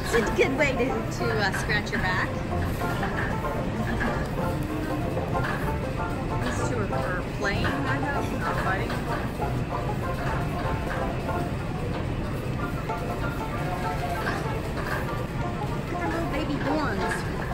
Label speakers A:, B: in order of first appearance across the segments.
A: It's a good way to scratch your back. These two are playing, I hope, not fighting. Look at their little baby horns.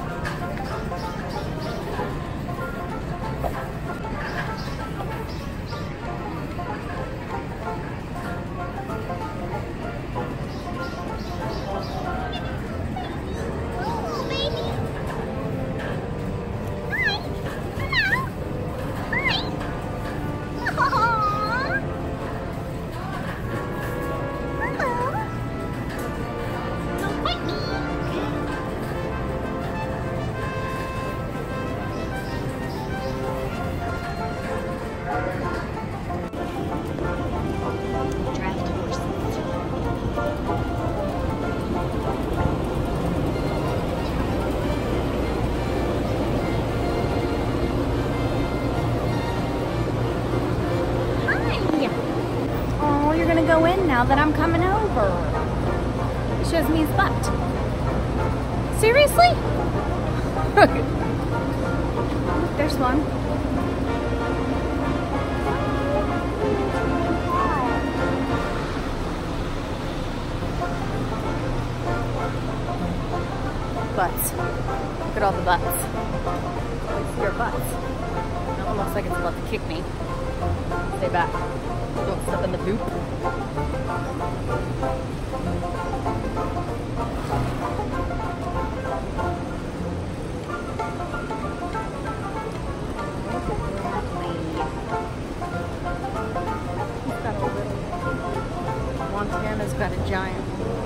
B: Go in now that I'm coming over. He shows me his butt. Seriously? There's one. Butts. Look at all the butts. It's your butts. That one looks like it's about to kick me. Stay back. Don't step in the poop. He's got a little. Montana's got a giant.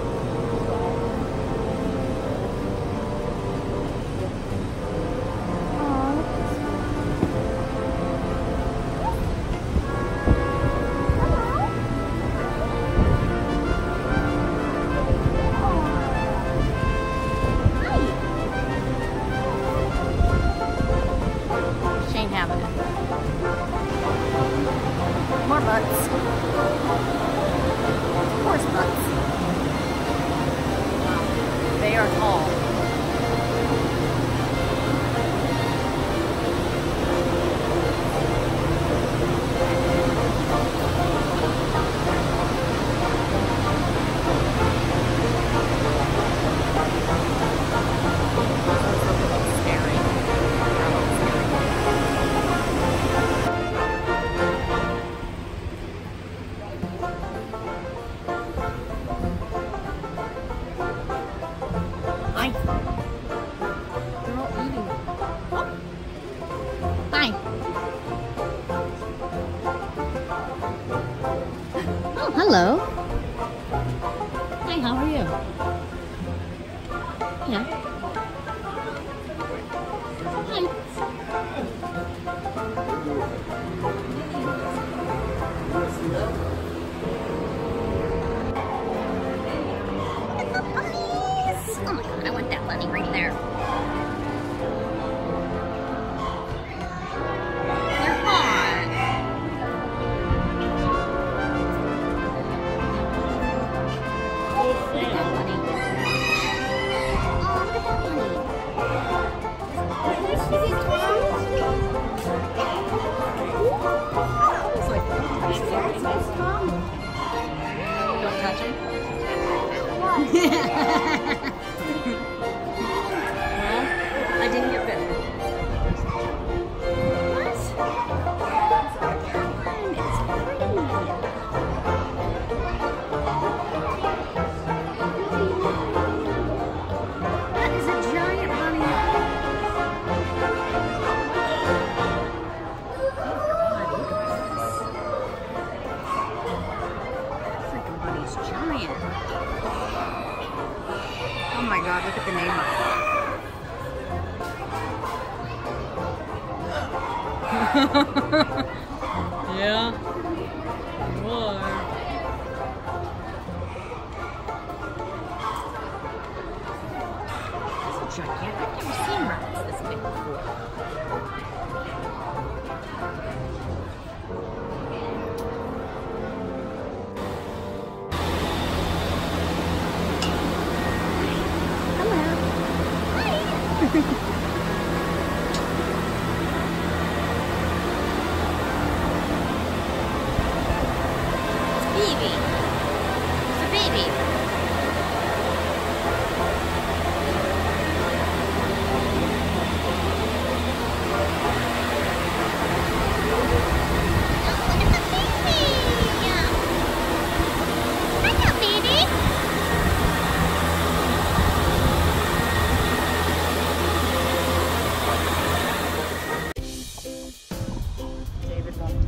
B: More butts. Horse butts. They are tall.
A: Hello. Hi, how are you? Yeah. Hi. Look at the bunnies. Oh my god, I want that bunny right there. Don't touch it. Well, I didn't get bit. What? It's pretty. That is a giant bunny. Giant. Oh my god, look at the name on it. Yeah. Boy. That's a gigantic. I've never seen rabbits this big before.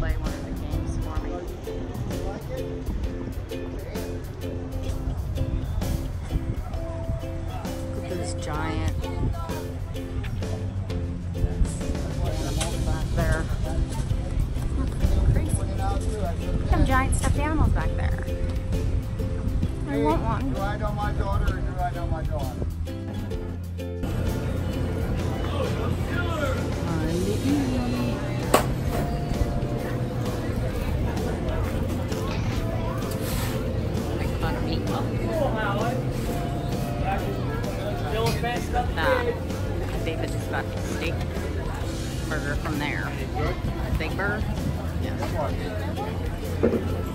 B: play one of the games for me. Look at this giant animals back there. Crazy. Some giant stuffed animals back there. I want one.
C: Do I know my daughter or do I know my daughter?
B: Make fun of me. David just got the steak burger from there. Steak burger? Yes.